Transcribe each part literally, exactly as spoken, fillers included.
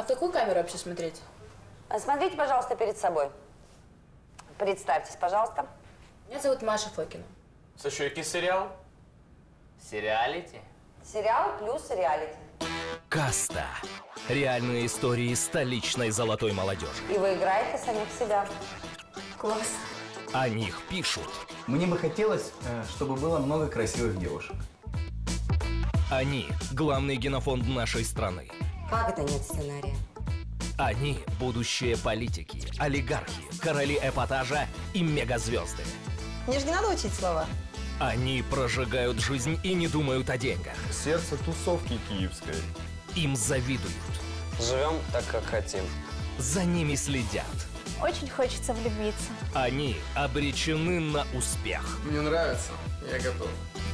А в какую камеру вообще смотреть? Смотрите, пожалуйста, перед собой. Представьтесь, пожалуйста. Меня зовут Маша Фокина. Це що, який серіал? Серіаліті? Сериал плюс реалити. Каста. Реальные истории столичной золотой молодежи. И вы играете самих себя. Класс. О них пишут. Мне бы хотелось, чтобы было много красивых девушек. Они – главный генофонд нашей страны. Как это нет сценария? Они – будущие политики, олигархи, короли эпатажа и мегазвезды. Мне же не надо учить слова. Они прожигают жизнь и не думают о деньгах. Сердце тусовки киевской. Им завидуют. Живем так, как хотим. За ними следят. Очень хочется влюбиться. Они обречены на успех. Мне нравится, я готов.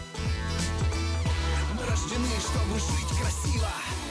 Мы рождены, чтобы жить красиво.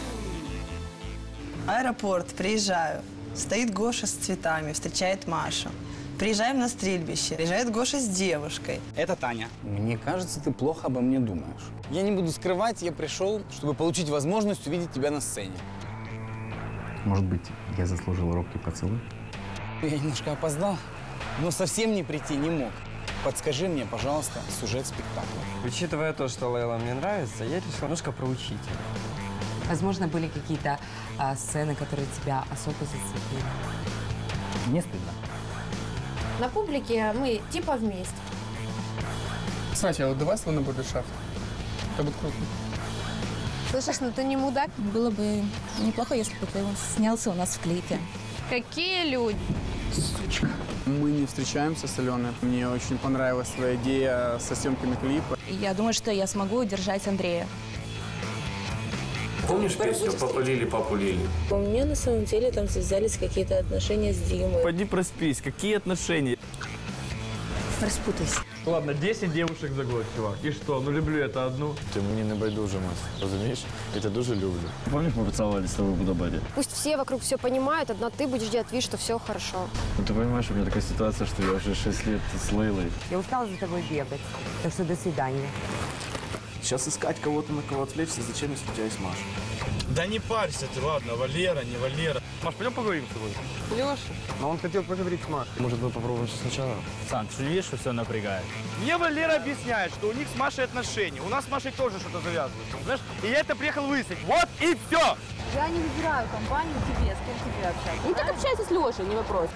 Аэропорт, приезжаю. Стоит Гоша с цветами, встречает Машу. Приезжаем на стрельбище. Приезжает Гоша с девушкой. Это Таня. Мне кажется, ты плохо обо мне думаешь. Я не буду скрывать, я пришел, чтобы получить возможность увидеть тебя на сцене. Может быть, я заслужил робкий поцелуй? Я немножко опоздал, но совсем не прийти не мог. Подскажи мне, пожалуйста, сюжет спектакля. Учитывая то, что Лейла мне нравится, я решил немножко проучить ее. Возможно, были какие-то а, сцены, которые тебя особо зацепили. Не стыдно. На публике мы типа вместе. Кстати, а вот давай слона Будышев. Это будет круто. Слышишь, ну ты не мудак? Было бы неплохо, если бы ты снялся у нас в клипе. Какие люди? Сучка. Мы не встречаемся с Аленой. Мне очень понравилась твоя идея со съемками клипа. Я думаю, что я смогу удержать Андрея. Помнишь песню «Папа Лили, папу Лили»? У меня на самом деле там связались какие-то отношения с Димой. Пойди проспись, какие отношения? Распутайся. Ладно, десять девушек за год, чувак. И что, ну люблю это одну. Ти мені не байдуже, Мась. Розумієш? Я тебе дуже люблю. Помнишь, мы поцеловались с тобой в Будабаде? Пусть все вокруг все понимают, одна ты будешь делать вид, что все хорошо. Ну, ты понимаешь, у меня такая ситуация, что я уже шесть лет с Лейлой. Я устала за тобой бегать, так что до свидания. Сейчас искать кого-то, на кого отвлечься, зачем, если у тебя есть Маша? Да не парься ты, ладно, Валера, не Валера. Маш, пойдем поговорим с тобой. Леша. Но он хотел поговорить с Машей. Может, мы попробуем все сначала? Сан, ты видишь, что все напрягает? Мне Валера объясняет, что у них с Машей отношения. У нас с Машей тоже что-то завязывается, знаешь? И я это приехал выяснить. Вот и все! Я не выбираю компанию тебе, с кем тебе общаться. Ну так общайся с Лешей, не вопрос.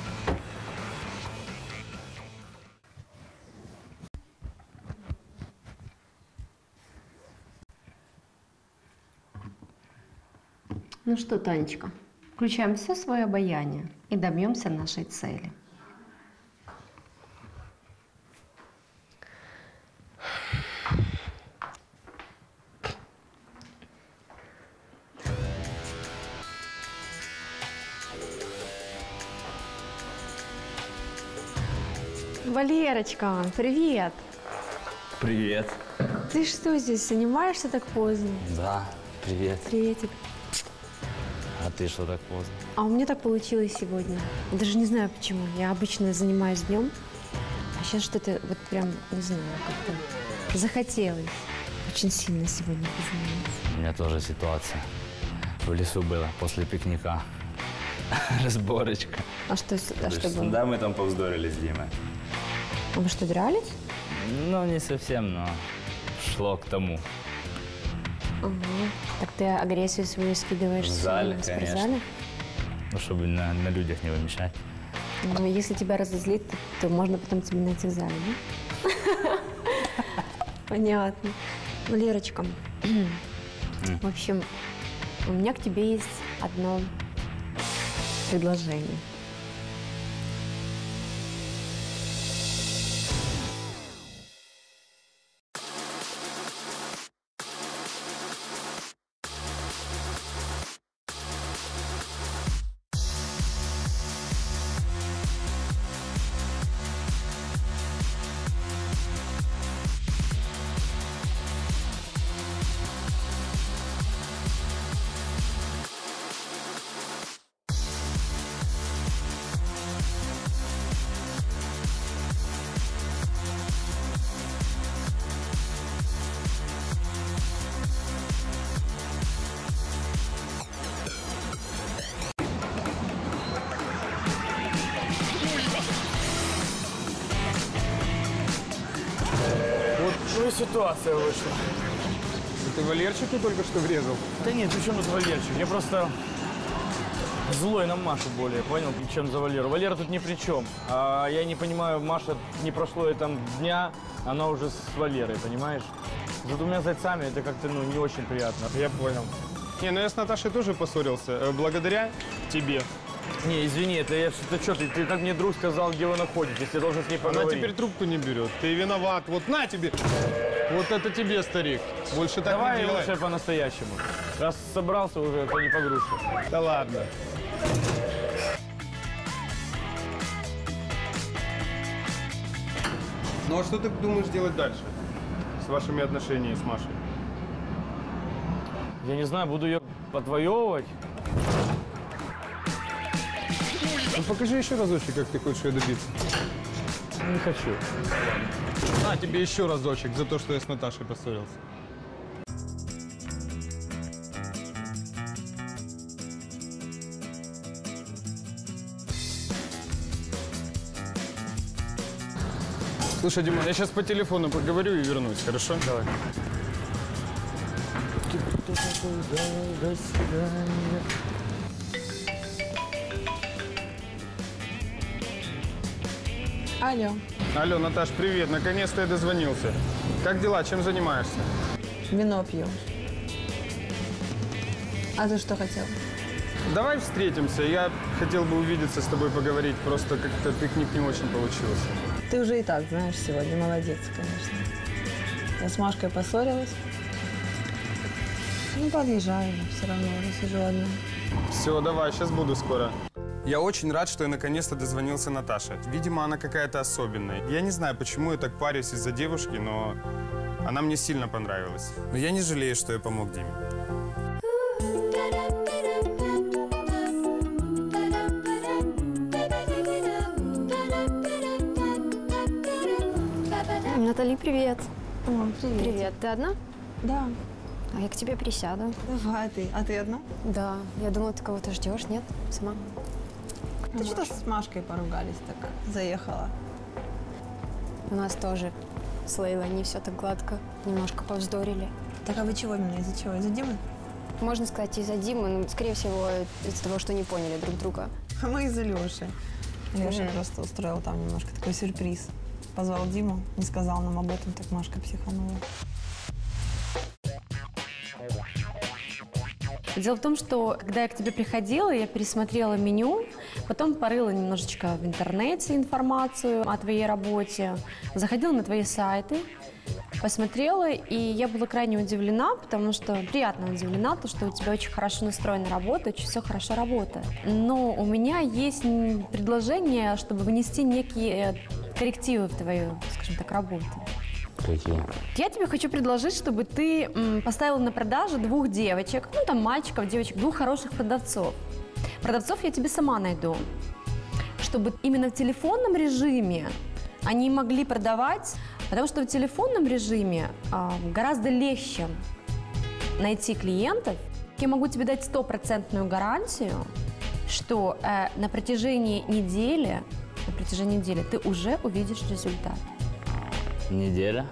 Ну что, Танечка, включаем все свое обаяние и добьемся нашей цели. Валерочка, привет. Привет. Ты что здесь, занимаешься так поздно? Да, привет. Приветик. А ты что так поздно? А у меня так получилось сегодня. Даже не знаю почему. Я обычно занимаюсь днем, а сейчас что-то вот прям, не знаю, как-то захотелось. Очень сильно сегодня познакомиться. У меня тоже ситуация. В лесу было после пикника. Разборочка. А что, а что было? Да, мы там повздорили с Димой. А вы что, дрались? Ну, не совсем, но шло к тому. Ага. Так ты агрессию свою скидываешь В зале, в конечно. зале? Ну, чтобы на, на людях не вымещать. Ну, если тебя разозлит, то, то можно потом тебя найти в зале, да? Понятно. Валерочка, в общем, у меня к тебе есть одно предложение. ситуация вышла. Ты Валерчику только что врезал? Да нет, при чем тут Валерчик? Я просто злой на Машу более, понял, чем за Валеру. Валера тут ни при чем. А я не понимаю, Маша, не прошло и там дня, она уже с Валерой, понимаешь? За двумя зайцами это как-то, ну, не очень приятно. Я понял. Не, ну я с Наташей тоже поссорился. Э, благодаря тебе. Не, извини, это я что-то что, ты, ты так мне друг сказал, где вы находитесь, я должен с ней поговорить. Она теперь трубку не берет. Ты виноват. Вот на тебе. Вот это тебе, старик. Больше так Давай не делай. лучше по-настоящему. Раз собрался уже, то не погрузишь. Да ладно. Ну а что ты думаешь делать дальше? С вашими отношениями с Машей? Я не знаю, буду ее отвоевывать. Ну покажи еще разочек, как ты хочешь ее добиться. Не хочу. На тебе еще разочек за то, что я с Наташей поссорился. Слушай, Димон, я сейчас по телефону поговорю и вернусь, хорошо? Давай. Алло. Алло, Наташ, привет. Наконец-то я дозвонился. Как дела? Чем занимаешься? Вино пью. А ты что хотел? Давай встретимся. Я хотел бы увидеться с тобой, поговорить. Просто как-то пикник не очень получился. Ты уже и так знаешь сегодня. Молодец, конечно. Я с Машкой поссорилась. Ну, подъезжаю, все равно уже сижу одна. Все, давай, сейчас буду скоро. Я очень рад, что я наконец-то дозвонился Наташе. Видимо, она какая-то особенная. Я не знаю, почему я так парюсь из-за девушки, но она мне сильно понравилась. Но я не жалею, что я помог Диме. Натали, привет. О, привет. Привет. Ты одна? Да. А я к тебе присяду. Давай ты. А ты одна? Да. Я думала, ты кого-то ждешь, нет? Сама. Ты что с Машкой поругались так? Заехала. У нас тоже с Лейлой не все так гладко. Немножко повздорили. Так а вы чего именно? Из-за чего? Из-за Димы? Можно сказать, из-за Димы, но, скорее всего, из-за того, что не поняли друг друга. А мы из-за Леши. Леша Мгм. просто устроил там немножко такой сюрприз. Позвал Диму, не сказал нам об этом, так Машка психанула. Дело в том, что когда я к тебе приходила, я пересмотрела меню, потом порыла немножечко в интернете информацию о твоей работе, заходила на твои сайты, посмотрела, и я была крайне удивлена, потому что приятно удивлена, то, что у тебя очень хорошо настроена работа, очень все хорошо работает. Но у меня есть предложение, чтобы внести некие коррективы в твою, скажем так, работу. Какие? Я тебе хочу предложить, чтобы ты м, поставила на продажу двух девочек, ну там мальчиков, девочек, двух хороших продавцов. Продавцов я тебе сама найду, чтобы именно в телефонном режиме они могли продавать, потому что в телефонном режиме а, гораздо легче найти клиентов. Я могу тебе дать стопроцентную гарантию, что э, на протяжении недели, на протяжении недели ты уже увидишь результат. Неделя?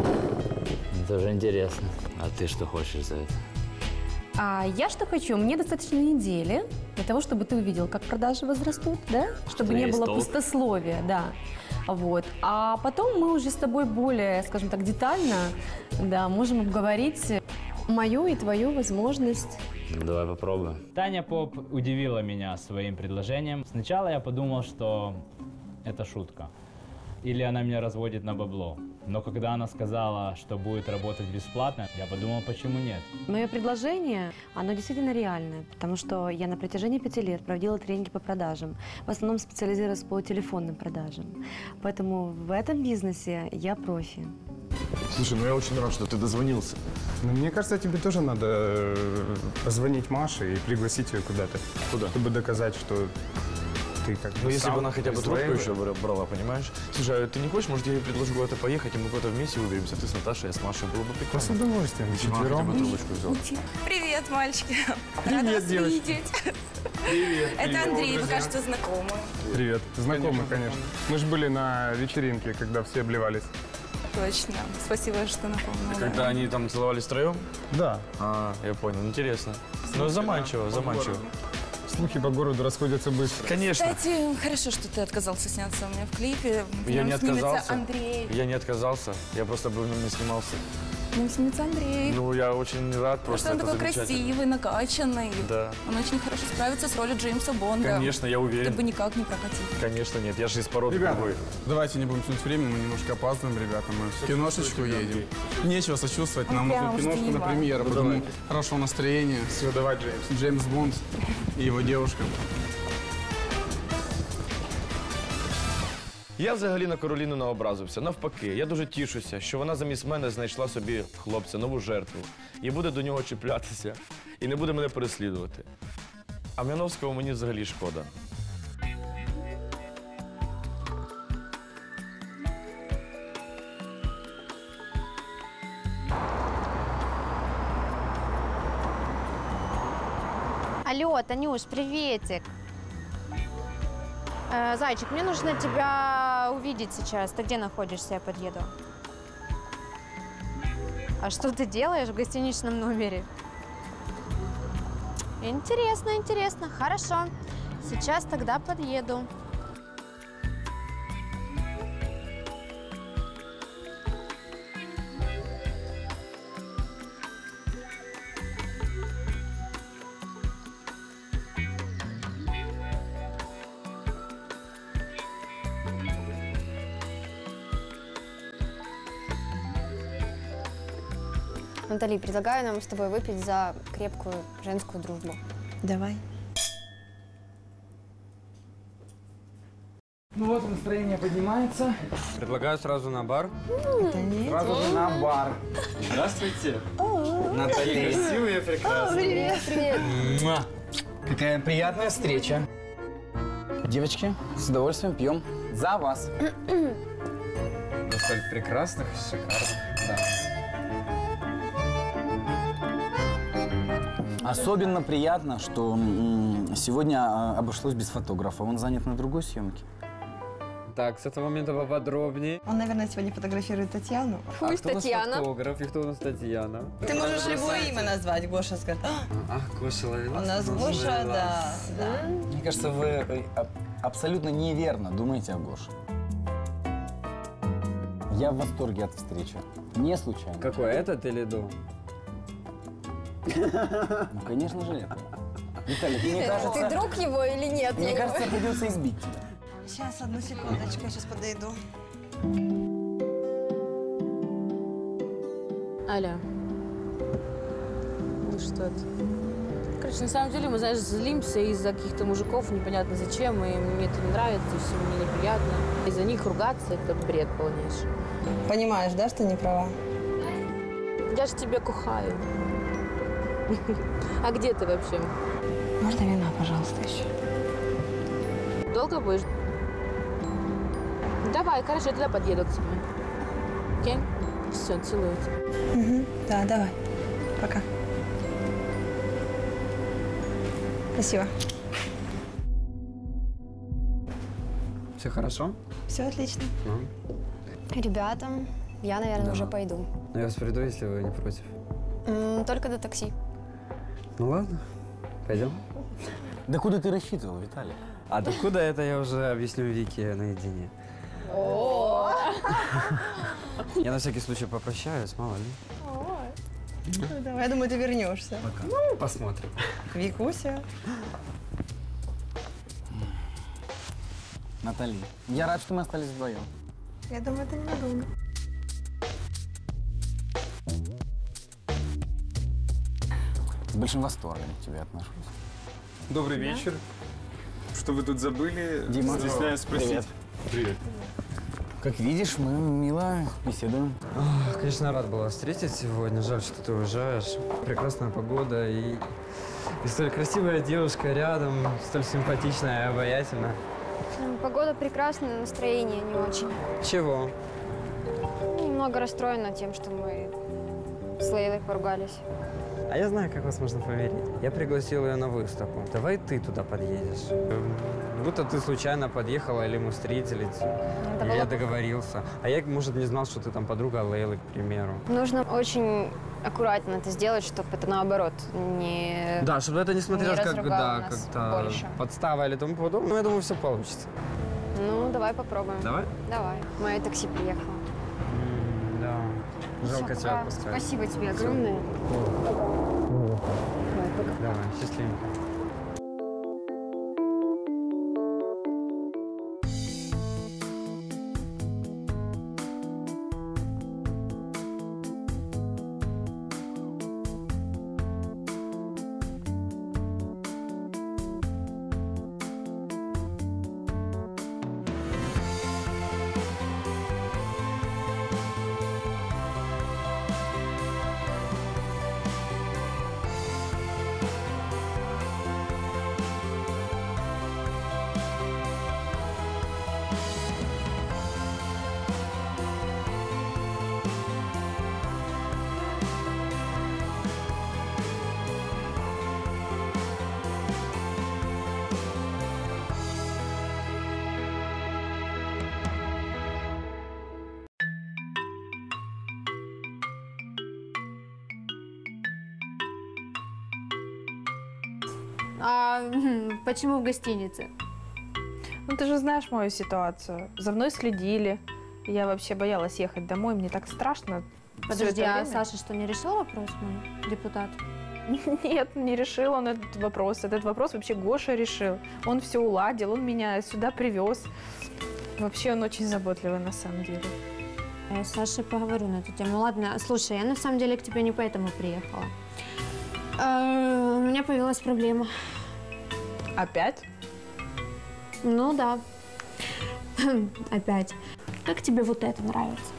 Это уже интересно. А ты что хочешь за это? А я что хочу? Мне достаточно недели для того, чтобы ты увидел, как продажи возрастут, да? Чтобы не есть было толк. пустословия, да. Вот. А потом мы уже с тобой более, скажем так, детально, да, можем обговорить мою и твою возможность. Ну, давай попробуем. Таня Поп удивила меня своим предложением. Сначала я подумал, что это шутка. Или она меня разводит на бабло. Но когда она сказала, что будет работать бесплатно, я подумал, почему нет. Мое предложение, оно действительно реальное, потому что я на протяжении пяти лет проводила тренинги по продажам, в основном специализируясь по телефонным продажам. Поэтому в этом бизнесе я профи. Слушай, ну я очень рад, что ты дозвонился. Ну, мне кажется, тебе тоже надо э, позвонить Маше и пригласить ее куда-то. Куда? Чтобы доказать, что ты как бы Ну, если сам бы она хотя бы трубку присваиваешь. еще бра- брала, понимаешь? Слушай, а ты не хочешь, может, я ей предложу куда-то поехать, и мы куда-то вместе выберемся? Ты с Наташей, я с Машей. Было бы прикольно. С удовольствием. Если бы она хотя бы Вчетвером. трубочку взяла. Привет, мальчики. Привет, Рада вас девочки. видеть. Привет. Это Андрей, вы, кажется, знакомы. Привет. Знакомы, конечно. Мы же были на вечеринке, когда все обливались. точно. Спасибо, что напомнила. Когда они там целовались втроем? Да. А, я понял, интересно. Ну, заманчиво, заманчиво. Слухи по городу расходятся быстро. Конечно. Кстати, хорошо, что ты отказался сняться у меня в клипе. В Я нем не снимется отказался. Андрей. Я не отказался. Я просто бы в нем не снимался. В нем снимется Андрей. Ну, я очень рад, просто он это такой замечательно. красивый, накачанный. Да. Он очень хорошо справится с ролью Джеймса Бонда. Конечно, я уверен. Ты бы никак не прокатил. Конечно, нет. Я же из породы Ребята, другой. давайте не будем тянуть время, мы немножко опаздываем, ребята. Мы в киношечку едем. Нечего сочувствовать, нам прям нужно киношку жди на вас. премьеру, Ну, потому давай. хорошего настроения. Все, давай, Джеймс. Джеймс Бонд и его девушка. Я взагалі на Кароліну не образився. Навпаки, я дуже тішуся, що вона замість мене знайшла собі хлопця, нову жертву. І буде до нього чіплятися, і не буде мене переслідувати. А Мяновського мені взагалі шкода. Алло, Танюш, приветик. Э, Зайчик, мне нужно тебя увидеть сейчас. Ты где находишься? Я подъеду. А что ты делаешь в гостиничном номере? Интересно, интересно. Хорошо. Сейчас тогда подъеду. Натали, предлагаю нам с тобой выпить за крепкую женскую дружбу. Давай. Ну вот, настроение поднимается. Предлагаю сразу на бар. Это не Сразу же на бар. Здравствуйте. Наталья. Красивая, прекрасная. Привет, привет. Муа. Какая приятная встреча. Девочки, с удовольствием пьем за вас. До столь прекрасных, шикарных дам. Особенно приятно, что м, сегодня а, обошлось без фотографа. Он занят на другой съемке. Так, с этого момента поподробнее. Он, наверное, сегодня фотографирует Татьяну. А кто у нас фотограф и кто у нас Татьяна? Ты можешь любое имя назвать. Гоша скажет. «А, Ах, Гоша ловила. у нас Гоша, да, да. Мне кажется, вы э, аб- абсолютно неверно думаете о Гоше. Я в восторге от встречи. Не случайно. Какой, этот или дом? Ну, конечно же, это. Виталий, мне кажется... Ты друг его или нет? Мне кажется, придется избить тебя. Сейчас, одну секундочку, я сейчас подойду. Аля, ну что это? Короче, на самом деле мы, знаешь, злимся из-за каких-то мужиков, непонятно зачем, и мне это не нравится, и все мне неприятно. Из-за них ругаться — это бред полнейший. Понимаешь, да, что не права? Я же тебя кухаю. А где ты вообще? Можно вина, пожалуйста, еще? Долго будешь? Давай, короче, я туда подъеду к тебе. Окей? Все, целую тебя. Угу. Да, давай. Пока. Спасибо. Все хорошо? Все отлично. Ребята, я, наверное, Да. уже пойду. Ну, я вас приду, если вы не против. М, Только до такси. Ну ладно, пойдем. Да куда ты рассчитывал, Виталий? А докуда это я уже объясню Вике наедине. Я на всякий случай попрощаюсь, мало ли. Ну, давай, я думаю, ты вернешься. Ну, посмотрим. Викуся. Натали, я рад, что мы остались вдвоем. Я думаю, это ненадолго. С большим восторгом к тебе отношусь. Добрый вечер. Что вы тут забыли? Дима. Стесняюсь спросить. Привет. Привет. Как видишь, мы мило беседуем. Ох, конечно, рад была встретить сегодня. Жаль, что ты уезжаешь. Прекрасная погода и, и столь красивая девушка рядом, столь симпатичная и обаятельная. М, Погода прекрасная, настроение не очень. Чего? Немного расстроена тем, что мы с Лейлой поругались. А я знаю, как вас можно помирить. Я пригласил ее на выставку. Давай ты туда подъедешь. Эм, Будто ты случайно подъехала или мы встретились. Это Или было- я договорился. А я, может, не знал, что ты там подруга Лейлы, к примеру. Нужно очень аккуратно это сделать, чтобы это наоборот не... Да, чтобы это не смотрелось не как, разругало да, нас как-то больше. подстава или тому подобное. Но я думаю, все получится. Ну, давай попробуем. Давай? Давай. Мое такси приехало. М, Да. Жалко Всё, тебя пока. отпускать. Спасибо тебе Всё. огромное. Давай, счастливенько. А м, почему в гостинице? Ну, ты же знаешь мою ситуацию. За мной следили. Я вообще боялась ехать домой. Мне так страшно. всё Подожди, это а время. Саша что, не решил вопрос мой, депутат? Нет, не решил он этот вопрос. Этот вопрос вообще Гоша решил. Он все уладил, он меня сюда привез. Вообще он очень заботливый на самом деле. Я с Сашей поговорю на эту тему. Ладно, слушай, я на самом деле к тебе не поэтому приехала. Э, У меня появилась проблема. Опять? Ну да. Опять. Как тебе вот это нравится?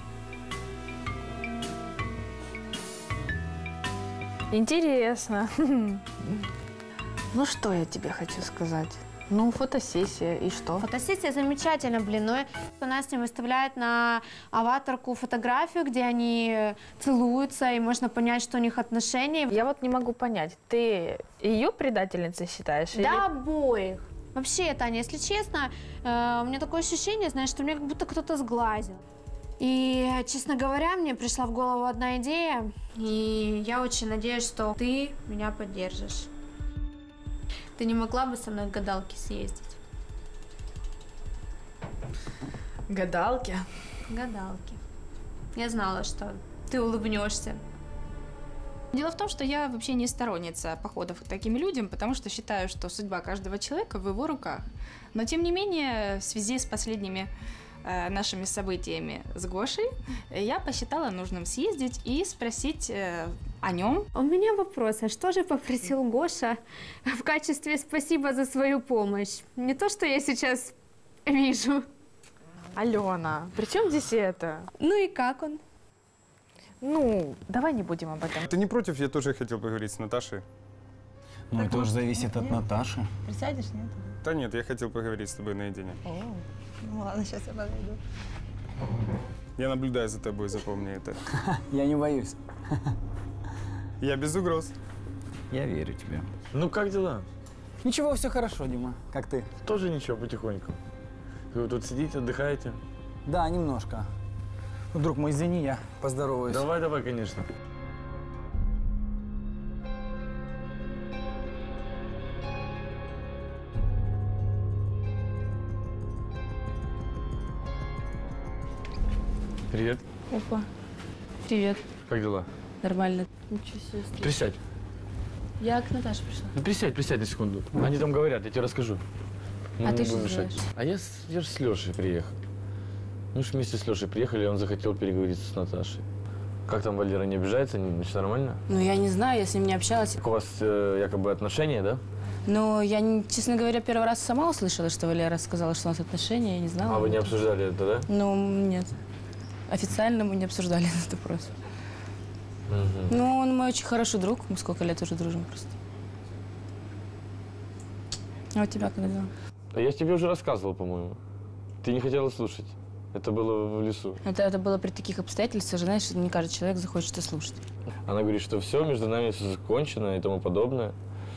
Интересно. Ну, что я тебе хочу сказать? Ну, фотосессия, и что? Фотосессия замечательно, блин. Но она с ним выставляет на аватарку фотографию, где они целуются, и можно понять, что у них отношения. Я вот не могу понять, ты ее предательницей считаешь? Да, или- обоих. Вообще, Таня, если честно, э, у меня такое ощущение, знаешь, что меня как будто кто-то сглазил. И, честно говоря, мне пришла в голову одна идея, и я очень надеюсь, что ты меня поддержишь. Ты не могла бы со мной к гадалке съездить? Гадалки? Гадалки. Я знала, что ты улыбнешься. Дело в том, что я вообще не сторонница походов к таким людям, потому что считаю, что судьба каждого человека в его руках. Но, тем не менее, в связи с последними э, нашими событиями с Гошей, я посчитала нужным съездить и спросить э, о нем. У меня вопрос, а что же попросил Гоша в качестве спасибо за свою помощь? Не то, что я сейчас вижу. Алена, при чем здесь это? Ну и как он? Ну, давай не будем об этом. Ты не против? Я тоже хотел поговорить с Наташей. Ну, это уже зависит от Наташи. Присядешь, нет? Да нет, я хотел поговорить с тобой наедине. О, ну ладно, сейчас я подойду. Я наблюдаю за тобой, запомни это. Я не боюсь. Я без угроз. Я верю тебе. Ну, как дела? Ничего, все хорошо, Дима. Как ты? Тоже ничего, потихоньку. Вы тут сидите, отдыхаете? Да, немножко. Ну, друг мой, извини, я поздороваюсь. Давай, давай, конечно. Привет. Опа. Привет. Как дела? Нормально. Ничего себе. Присядь. Я к Наташе пришла. Ну, присядь, присядь на секунду. Они там говорят, я тебе расскажу. Мы А не ты будем что мешать. делаешь? А я, с- я же с Лешей приехал. Мы же вместе с Лешей приехали, и он захотел переговорить с Наташей. Как там Валера, не обижается? Не, все нормально? Ну, я не знаю, я с ним не общалась. Как у вас э, якобы отношения, да? Но я, не- честно говоря, первый раз сама услышала, что Валера сказала, что у нас отношения, я не знала. А вы не обсуждали это, да? Ну, нет. Официально мы не обсуждали этот вопрос. Мгм. Ну, он мой очень хороший друг, мы сколько лет уже дружим просто. А у тебя как дела? А я тебе уже рассказывал, по-моему. Ты не хотела слушать. Это было в лесу. Это, это было при таких обстоятельствах, же, знаешь, не каждый человек захочет это слушать. Она говорит, что все, между нами все закончено и тому подобное.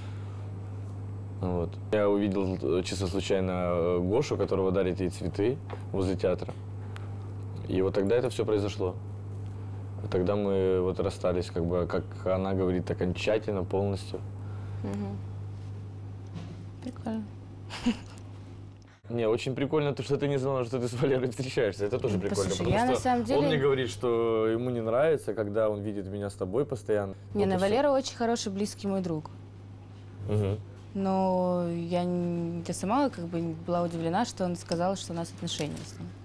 Вот. Я увидел чисто случайно Гошу, которого дарит ей цветы возле театра. И вот тогда это все произошло. Тогда мы вот расстались, как бы, как она говорит, окончательно, полностью. Угу. Прикольно. Не, очень прикольно то, что ты не знала, что ты с Валерой встречаешься. Это тоже прикольно. Послушай, потому я что на самом деле... он мне говорит, что ему не нравится, когда он видит меня с тобой постоянно. Не, вот ну, Валера очень хороший, близкий мой друг. Угу. Но я, я сама как бы была удивлена, что он сказал, что у нас отношения с ним.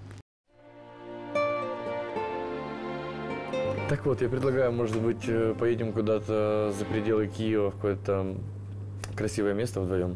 Так вот, я предлагаю, может быть, поедем куда-то за пределы Киева, в какое-то красивое место вдвоем.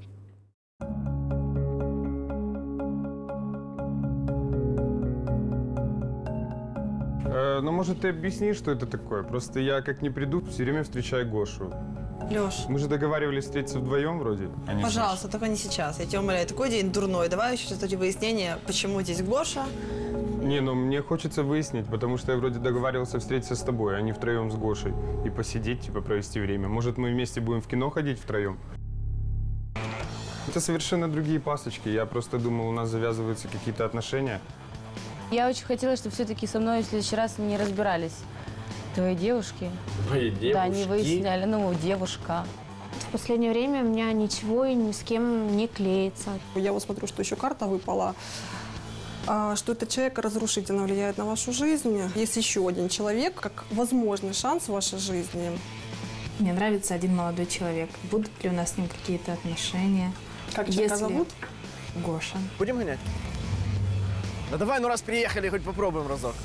Э, ну, может, ты объяснишь, что это такое? Просто я, как не приду, все время встречаю Гошу. Лёш, Мы же договаривались встретиться вдвоем вроде. а не пожалуйста, только не сейчас. Я тебя умоляю, такой день дурной. Давай еще эти выяснения, почему здесь Гоша. Не, ну мне хочется выяснить, потому что я вроде договаривался встретиться с тобой, а не втроем с Гошей. И посидеть, типа, провести время. Может, мы вместе будем в кино ходить втроем? Это совершенно другие пасочки. Я просто думал, у нас завязываются какие-то отношения. Я очень хотела, чтобы все-таки со мной в следующий раз не разбирались твои девушки. Мои девушки? Да, не выясняли, ну, девушка. В последнее время у меня ничего и ни с кем не клеится. Я вот смотрю, что еще карта выпала, а, что этот человек разрушительно влияет на вашу жизнь. Есть еще один человек, как возможный шанс в вашей жизни. Мне нравится один молодой человек. Будут ли у нас с ним какие-то отношения? Как человека зовут? Гоша. Будем гонять? Да давай, ну раз приехали, хоть попробуем разок.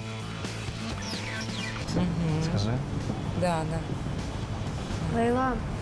Мгм. Скажи. Да, да. Лейла,